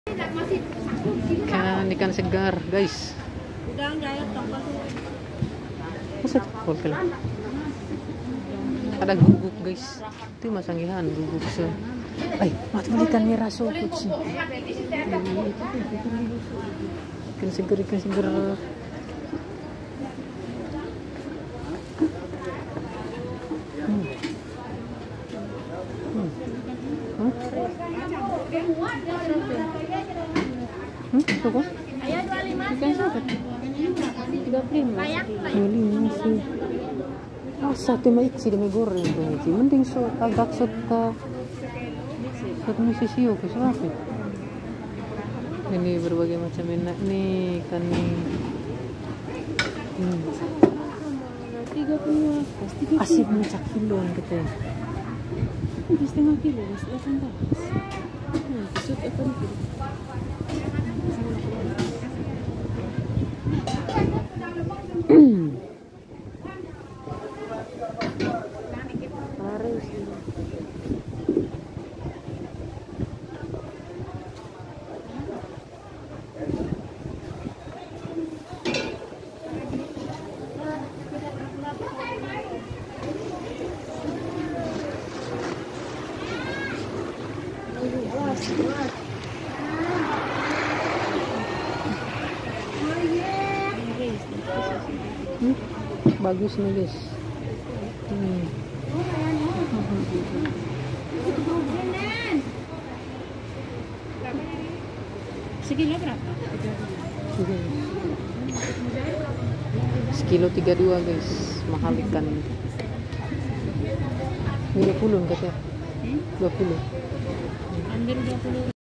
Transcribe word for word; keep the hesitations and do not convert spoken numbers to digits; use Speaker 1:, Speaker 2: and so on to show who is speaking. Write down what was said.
Speaker 1: Ikan, ikan segar guys. Masa tuh ada guguk guys, itu masanggihan guguk se. Ay, mati ikan merah sokut sih. Ikan segar, ikan segar. Hmm. Hmm. Hmm? Hmm? Apa? Ikan sokut. tiga puluh lima. dua puluh lima sih. Ah, satu maiksi demi goreng tuh nih. Mending so agak suka satu misi sio ke siapa? Ini berbagai macam enak nih ikan nih. Hmm. tiga puluh asip macam kilon gitu ya. Setengah kilo, delapan belas. Nah, besok akan kilo. Hmm, bagus nih guys. Hmm.
Speaker 2: Sekilo berapa?
Speaker 1: Sekilo tiga puluh dua guys, mahal ikan. dua puluh katanya. dua puluh.
Speaker 2: Ambil dua puluh.